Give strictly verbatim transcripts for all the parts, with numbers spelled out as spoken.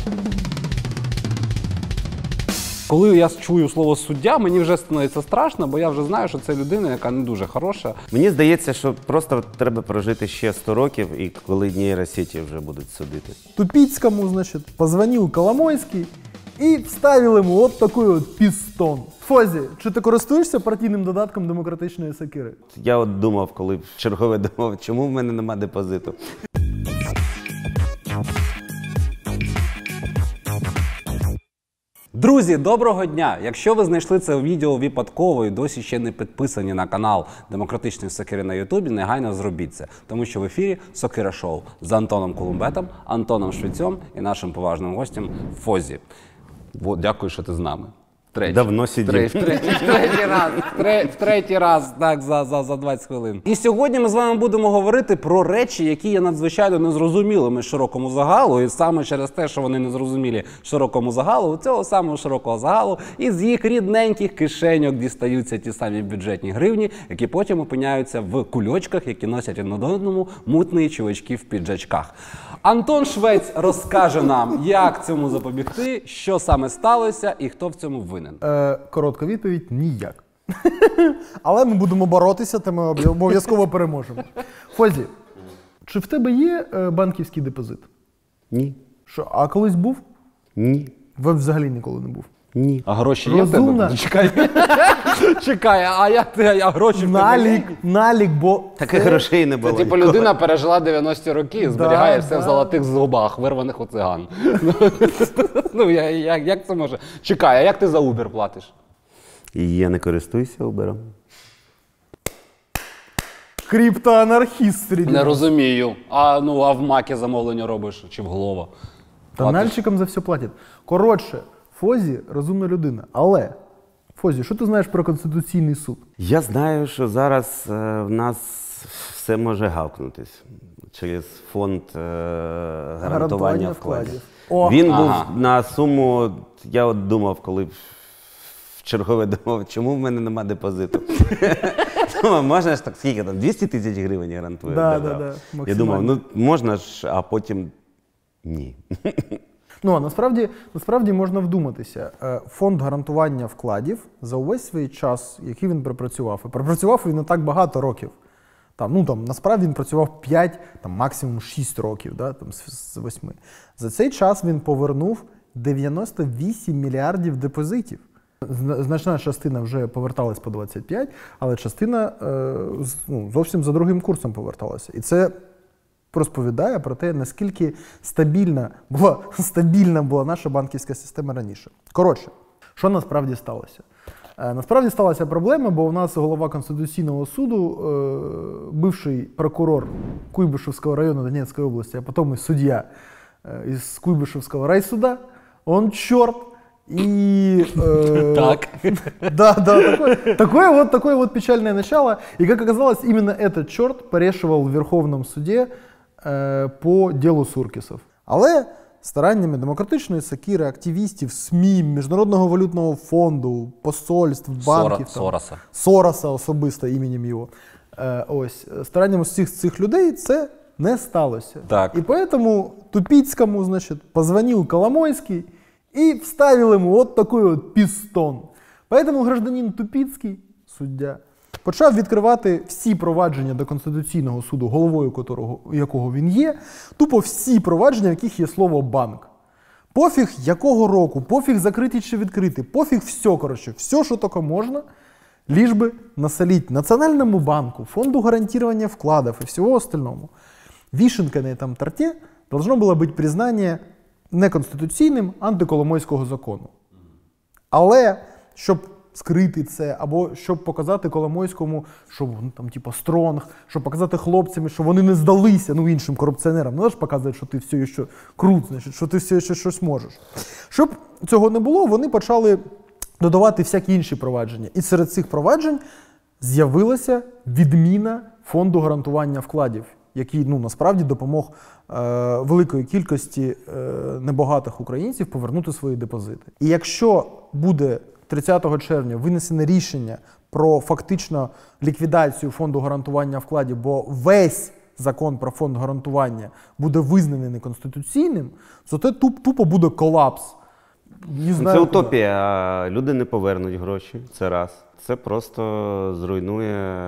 Коли я чую слово «суддя», мені вже становиться страшно, бо я вже знаю, що це людина, яка не дуже хороша. Мені здається, що просто треба прожити ще сто років, і коли нейросети вже будуть судити. Тупицкому, значит, позвонил Коломойский и вставил ему вот такой вот пистон. Фозі, чи ти користуєшся партійним додатком демократичної сокири? Я от думав, коли чергове думав, чому в мене нема депозиту. Друзі, доброго дня! Якщо ви знайшли це відео випадково і досі ще не підписані на канал Демократичної Сокири на Ютубі, негайно зробіть це. Тому що в ефірі Сокира Шоу з Антоном Колумбетом, Антоном Швецем і нашим поважним гостем Фозі. Дякую, що ти з нами. Третій. Давно сидів. В третій, в третій раз, в третій, в третій раз так, за, за, за двадцять хвилин. І сьогодні ми з вами будемо говорити про речі, які є надзвичайно незрозумілими широкому загалу. І саме через те, що вони незрозумілі широкому загалу, у цього самого широкого загалу із їх рідненьких кишеньок дістаються ті самі бюджетні гривні, які потім опиняються в кульочках, які носять один одному мутні чувачки в піджачках. Антон Швець розкаже нам, як цьому запобігти, що саме сталося і хто в цьому винен. Е, коротка відповідь – ніяк. Але ми будемо боротися, та ми обов'язково переможемо. Фозі, чи в тебе є е, банківський депозит? Ні. Що, а колись був? Ні. Ви взагалі ніколи не був? Ні. А гроші є в Розумна. тебе? Чекай, Чекай, а як ти, а гроші в тебе Налік, є? налік, бо... Таких грошей не було. Це типу ніколи. людина пережила дев'яності роки і зберігає Да, все да. в золотих зубах, вирваних у циган. Ну, я- як, як це може? Чекай, а як ти за Uber платиш? І я не користуюся Uber. Криптоанархіст серед Не нас. розумію. А, ну, а в Макі замовлення робиш чи в Глова? Та Платиш? нальчикам за все платять. Коротше, Фозі – розумна людина. Але, Фозі, що ти знаєш про Конституційний суд? Я знаю, що зараз е, в нас все може гавкнутись через фонд е, гарантування Гарантування вкладів. вкладів. О, Він ага. був на суму, я от думав, коли в чергове думав, чому в мене нема депозиту. Думав, можна ж так, скільки там, двісті тисяч гривень гарантує Да, держава? да, да, Я максимально. думав, ну можна ж, а потім ні. Ну, а насправді, насправді можна вдуматися. Е, Фонд гарантування вкладів за увесь свій час, який він пропрацював, і пропрацював він не так багато років. Там, ну, там, насправді він працював п'ять, там, максимум шість років, да, там, з, з восьми. За цей час він повернув дев'яносто вісім мільярдів депозитів. Зна- Значна частина вже поверталась по двадцять п'ять, але частина е, з- ну, зовсім за другим курсом поверталася. І це розповідає про те, наскільки стабільна була, стабільна була наша банківська система раніше. Коротше, що насправді сталося? Е, насправді сталася проблема, бо у нас голова Конституційного суду, е, бивший прокурор Куйбишевського району Донецької області, а потім і суддя е, із Куйбишевського райсуда, он чорт. И, э, Так. Да, да, такое, такое, вот, такое вот печальное начало. И, как оказалось, именно этот черт порешивал в Верховном суде э, по делу Суркісов. Але стараннями демократичної сокири, активістів, СМІ, Міжнародного валютного фонду, посольств, банків, Сора- там, Сороса. Сороса особисто іменем його, е, ось, стараннями всіх цих людей це не сталося. Так. І поэтому Тупицкому, значит, позвонил Коломойский и вставил ему вот такой вот пистон. Поэтому гражданин Тупицький, суддя, почав відкривати всі провадження до Конституційного суду, головою котрого, якого він є, тупо всі провадження, в яких є слово «банк». Пофіг якого року, пофіг закритий чи відкритий, пофіг все, коротше, все, що тільки можна, лишь би насолить Національному банку, Фонду гарантирования вкладов и всего остальному. Вишенкой на этом торте должно было быть признание неконституційним антиколомойського закону. Але, щоб скрити це, або щоб показати Коломойському, що він там, типу, стронг, щоб показати хлопцям, що вони не здалися, ну, іншим корупціонерам. Не можеш показувати, що ти все ще крут, значить, що ти все ще щось можеш. Щоб цього не було, вони почали додавати всякі інші провадження. І серед цих проваджень з'явилася відміна Фонду гарантування вкладів, який, ну, насправді допомог е, великої кількості е, небагатих українців повернути свої депозити. І якщо буде тридцятого червня винесене рішення про фактично ліквідацію Фонду гарантування вкладів, бо весь закон про фонд гарантування буде визнаний неконституційним, то це туп, тупо буде колапс. Не знаю, Це куди. утопія, а люди не повернуть гроші, це раз. Це просто зруйнує.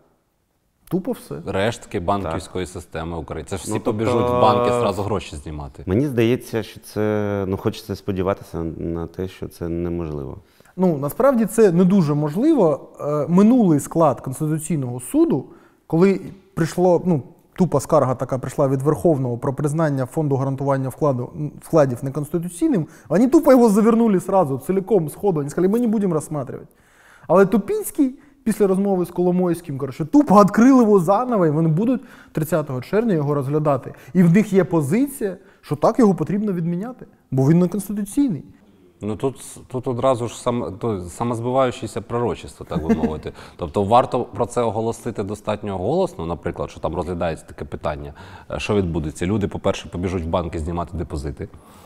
Тупо все. Рештки банківської системи України. Це ж всі Ну, тобто- побіжуть в банки зразу гроші знімати. Мені здається, що це, ну хочеться сподіватися на те, що це неможливо. Ну, насправді це не дуже можливо. Е, Минулий склад Конституційного суду, коли прийшло, ну, тупа скарга така прийшла від Верховного про признання фонду гарантування вкладу, вкладів неконституційним, вони тупо його завернули сразу, цілком, сходу. Вони сказали, ми не будемо розглядати. Але Тупінський після розмови з Коломойським, коротше, тупо відкрили його заново, і вони будуть тридцятого червня його розглядати. І в них є позиція, що так його потрібно відміняти, бо він неконституційний. Ну тут, тут одразу ж сам, то, самозбиваючеся пророчество, так би мовити. Тобто варто про це оголосити достатньо голосно, наприклад, що там розглядається таке питання, що відбудеться. Люди, по-перше, побіжуть в банки знімати депозити.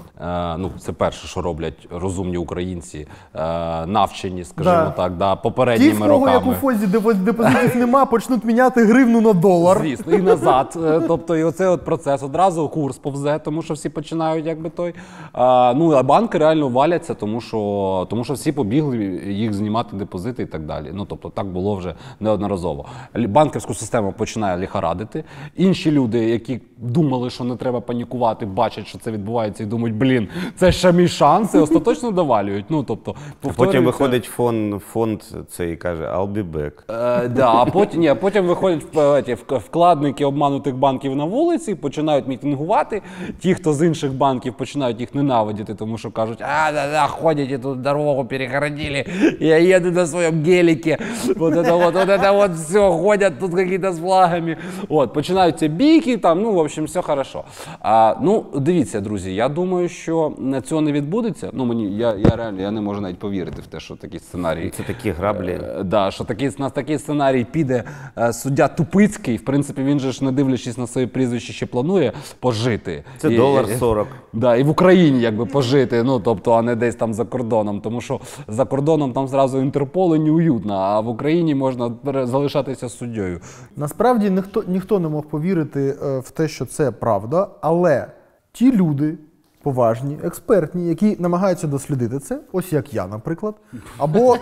Е, ну, це перше, що роблять розумні українці, е, навчені, скажімо Да. так, да, Ті, попередніми в кого, як у роками. Фозі депозитів нема, почнуть міняти гривну на долар. Звісно, і назад. Е, Тобто, і оцей от процес одразу курс повзе, тому що всі починають якби той. А, ну, а банки реально валяться, тому що, тому що всі побігли їх знімати депозити і так далі. Ну, тобто, так було вже неодноразово. Лі- Банківську систему починає лихорадити. Інші люди, які думали, що не треба панікувати, бачать, що це відбувається і думають, блін, це ще мій шанс, і остаточно довалюють. Ну, тобто, Потім повторюється- виходить фонд, фонд цей і каже I'll be back. Е, да, а потім, ні, потім виходять в- ті, в- вкладники обманутих банків на вулиці, починають мітингувати. Ті, хто з інших банків, починають їх ненавидіти, тому що кажуть, а, да, да, ходите, тут дорогу перегородили, я еду на своєму гелике, вот это вот, вот это вот все, ходять тут какие-то з флагами. От, починаються бійки, там, ну, в общем, все хорошо. А, ну, дивіться, друзі, я думаю, що цього не відбудеться. Ну, мені, я, я реально, я не можу навіть повірити в те, що такий сценарій. Це такі граблі. Е, Да, що такий, на такий сценарій піде е, суддя Тупицький. В принципі, він же ж, не дивлячись на своє прізвище, ще планує пожити. Це І- долар і- сорок. Да, і в Україні якби пожити, ну, тобто, а не десь там за кордоном. Тому що за кордоном там зразу Інтерпол і неуютно, а в Україні можна пере- залишатися суддєю. Насправді ніхто, ніхто не мог повірити е, в те, що це правда, але ті люди поважні, експертні, які намагаються дослідити це, ось як я, наприклад, або...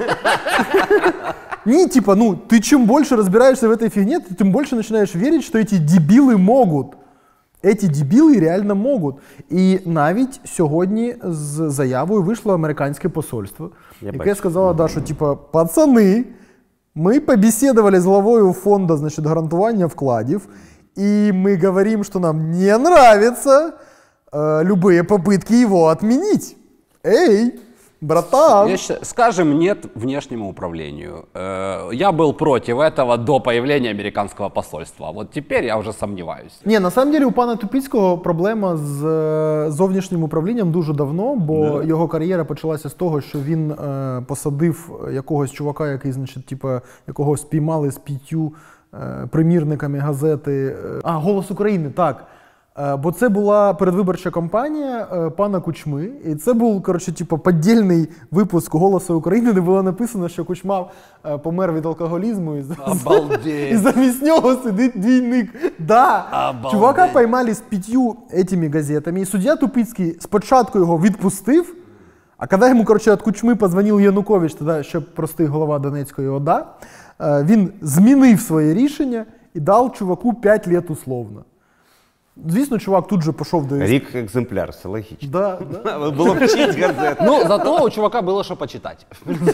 Ні, типа, ну, ти чим більше розбираєшся в цій фігні, ти тим більше починаєш вірити, що ці дебіли можуть. Ці дебіли реально можуть. І навіть сьогодні з заявою вийшло американське посольство, Я яке бачу. сказало, да, що, типа, пацани, ми побеседовали з главою фонду, значить, гарантування вкладів, і ми говоримо, що нам не нравятся э, любые попытки его отменить. Эй, братан! Я считаю, скажем нет внешнему управлению. Э, Я был против этого до появления американского посольства. Вот теперь я уже сомневаюсь. Ні, на самом деле у пана Тупіцького проблема з е, зовнішнім управлінням дуже давно, бо його кар'єра почалася з того, що він е, посадив якогось чувака, який, значить, типа, якого спіймали з п'ятью е, примірниками газети. е, А, «Голос України», так. Е, Бо це була передвиборча кампанія е, пана Кучми, і це був, коротше, типу, подільний випуск «Голосу України», де було написано, що Кучма е, помер від алкоголізму, і, за- Обалдеть. і замість нього сидить двійник. Да. Обалдеть. Чувака поймали з п'ятью этими газетами, і суддя Тупицький спочатку його відпустив, а коли йому, коротше, від Кучми позвонив Янукович, тоді ще простий голова Донецької ОДА, е, він змінив своє рішення і дав чуваку п'ять років условно. Звісно, чувак тут же пішов до... Рік екземпляр, все логічно. Да, да. Було б шість газет. Ну, зато у чувака было что почитать.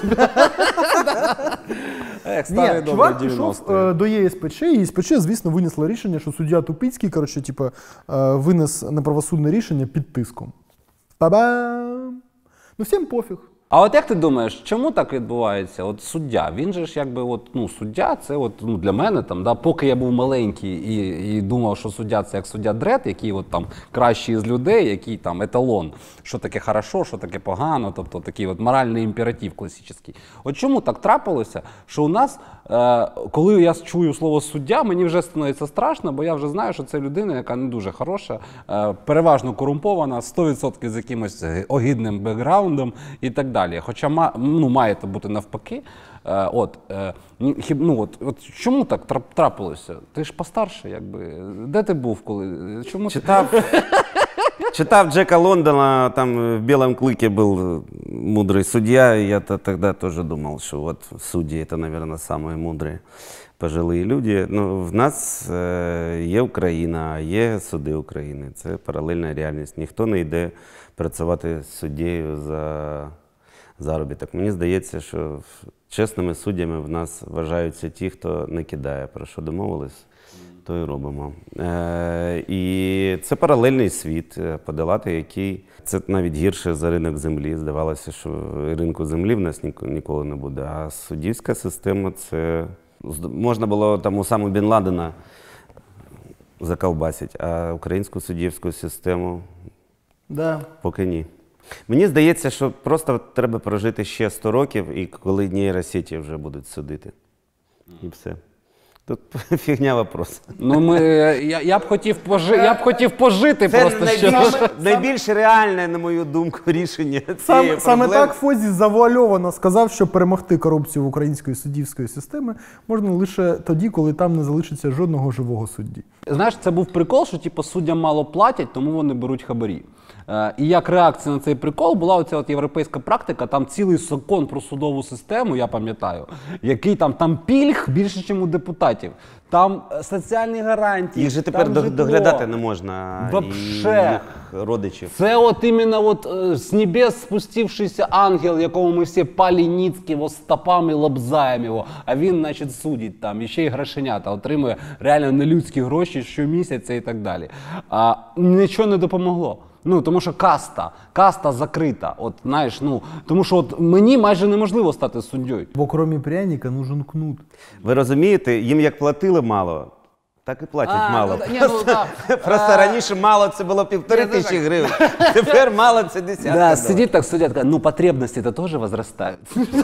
Эх, старые Ні, добрые чувак пішов девяностые. е, до ЄСПЧ, і ЄСПЧ, звісно, винесло рішення, що суддя Тупицький, коротше, типу, е, винес неправосудне рішення під тиском. Па-бам! Ну, всім пофіг. А от як ти думаєш, чому так відбувається? От суддя, він же ж якби, от, ну, суддя, це от, ну, для мене, там, да, поки я був маленький і, і думав, що суддя це як суддя Дред, який от, там, кращий з людей, який там еталон, що таке хорошо, що таке погано, тобто такий от моральний імператив класичний. От чому так трапилося, що у нас, е, коли я чую слово суддя, мені вже становиться страшно, бо я вже знаю, що це людина, яка не дуже хороша, е, переважно корумпована, сто відсотків з якимось огидним бекграундом і так далі. далі. Хоча ма, ну, має то бути навпаки. Е, от, е, хіб, ну, от, от чому так трап- трапилося? Ти ж постарше, якби. Де ти був коли? Чому ти- Читав, читав Джека Лондона, там в «Белом клыке» был мудрый судья, и я -то тогда тоже думал, что вот судьи – это, наверное, самые мудрые пожилые люди. Ну, в нас е, є Україна, є суди України. Це паралельна реальність. Ніхто не йде працювати суддєю за заробіток. Мені здається, що чесними суддями в нас вважаються ті, хто не кидає, про що домовились, то і робимо. Е, і це паралельний світ, подолати який, це навіть гірше за ринок землі. Здавалося, що ринку землі в нас ніко- ніколи не буде, а суддівська система – це… Можна було там у саму Бін Ладена заколбасити, а українську суддівську систему Да. поки ні. Мені здається, що просто треба прожити ще сто років, і коли нейросеті вже будуть судити. І все. Тут фігня вопрос. Ну, ми, я, я, б хотів пожи, я б хотів пожити Це просто ще. найбільш, найбільш реальне, на мою думку, рішення цієї Сам, проблеми. саме так Фозі завуальовано сказав, що перемогти корупцію в української суддівської системи можна лише тоді, коли там не залишиться жодного живого судді. Знаєш, це був прикол, що типу, суддям мало платять, тому вони беруть хабарі. Е, і як реакція на цей прикол була оця от європейська практика, там цілий закон про судову систему, я пам'ятаю, який там, там пільг більше, ніж у депутатів. Там е, соціальні гарантії. Їх же тепер там до- житло. доглядати не можна. Вообще. І їх родичів. Це от іменно от, е, з небес спустившийся ангел, якому ми всі палініцькі його стопами лобзаємо його, а він, значить, судить там, і ще й грошенята, отримує реально нелюдські гроші щомісяця і так далі. А нічого не допомогло. Ну, тому що каста, каста закрита. От, знаєш, ну, тому що от мені майже неможливо стати суддєю. Бо крім пряника нужен кнут. Ви розумієте, їм як платили мало, так і платять А, мало. ну, ні, ну, да. Просто раніше мало це було півтори Ні, це тисячі так. гривень. Тепер мало це десятка. Да, доларів. сидит так судят, говорят, ну потребности-то тоже возрастают.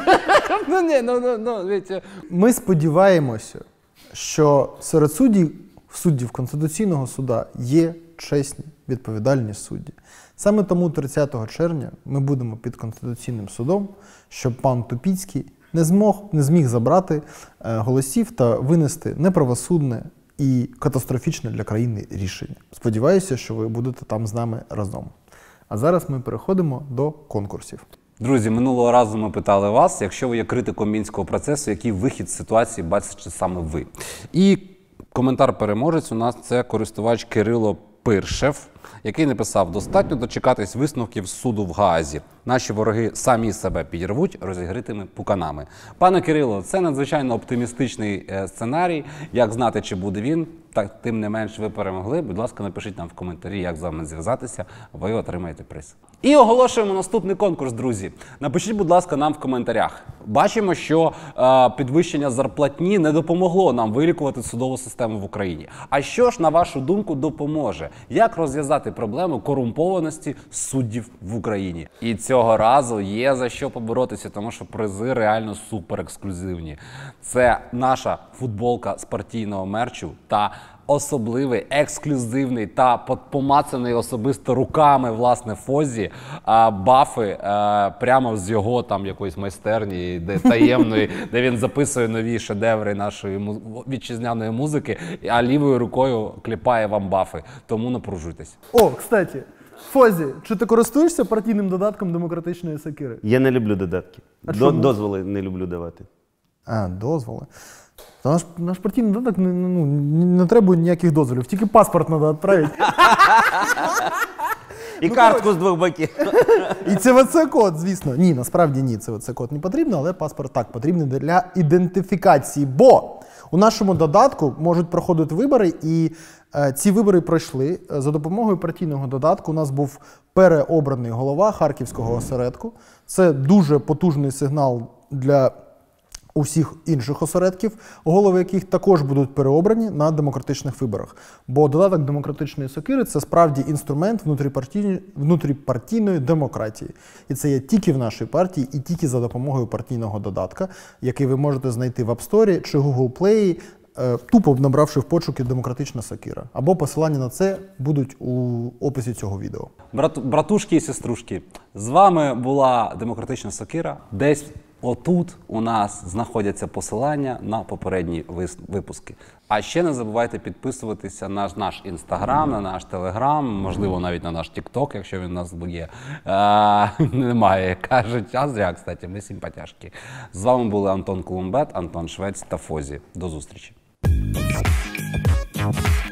Ну не, ну, ну, ну, видите. Ми сподіваємося, що серед суддів, суддів Конституційного суда є чесні, відповідальні судді. Саме тому тридцятого червня ми будемо під Конституційним судом, щоб пан Тупіцький не змог, не зміг забрати е, голосів та винести неправосудне і катастрофічне для країни рішення. Сподіваюся, що ви будете там з нами разом. А зараз ми переходимо до конкурсів. Друзі, минулого разу ми питали вас, якщо ви є критиком мінського процесу, який вихід з ситуації бачите саме ви. І коментар-переможець у нас це користувач Кирило Пиршев, який написав: достатньо дочекатись висновків суду в Гаазі. Наші вороги самі себе підірвуть розігритими пуканами. Пане Кирило, це надзвичайно оптимістичний е, сценарій. Як знати, чи буде він, так тим не менш ви перемогли. Будь ласка, напишіть нам в коментарі, як з вами зв'язатися, ви отримаєте приз. І оголошуємо наступний конкурс, друзі. Напишіть, будь ласка, нам в коментарях. Бачимо, що е, підвищення зарплатні не допомогло нам вилікувати судову систему в Україні. А що ж, на вашу думку, допоможе? Як розв'язати проблему корумпованості суддів в Україні? І цього разу є за що поборотися, тому що призи реально супер ексклюзивні. Це наша футболка з партійного мерчу та особливий, ексклюзивний та помацаний особисто руками, власне, Фозі, а, бафи а, прямо з його там якоїсь майстерні, де таємної, де він записує нові шедеври нашої му- вітчизняної музики, а лівою рукою кліпає вам бафи. Тому напружуйтесь. О, кстати, Фозі, чи ти користуєшся партійним додатком демократичної сокири? Я не люблю додатки. А До, чому? дозволи не люблю давати. А, дозволи. Та наш, наш партійний додаток не, ну, не, не треба ніяких дозволів, тільки паспорт треба відправити. І картку з двох боків. І це в це код, звісно. Ні, насправді ні, це в це код не потрібно, але паспорт так потрібний для ідентифікації. Бо у нашому додатку можуть проходити вибори, і е, ці вибори пройшли. За допомогою партійного додатку у нас був переобраний голова Харківського осередку. Це дуже потужний сигнал для усіх інших осередків, голови яких також будуть переобрані на демократичних виборах. Бо додаток демократичної сокири – це справді інструмент внутріпартійної, внутріпартійної демократії. І це є тільки в нашій партії і тільки за допомогою партійного додатка, який ви можете знайти в App Store чи Google Play е, тупо набравши в пошуки демократична сокира. Або посилання на це будуть у описі цього відео. Брат, братушки і сеструшки, з вами була демократична сокира. Десь отут у нас знаходяться посилання на попередні вис- випуски. А ще не забувайте підписуватися на наш інстаграм, на наш телеграм, можливо, навіть на наш тікток, якщо він у нас є. А, немає, кажуть, а зря, кстати, ми симпатяшки. З вами були Антон Колумбет, Антон Швець та Фозі. До зустрічі.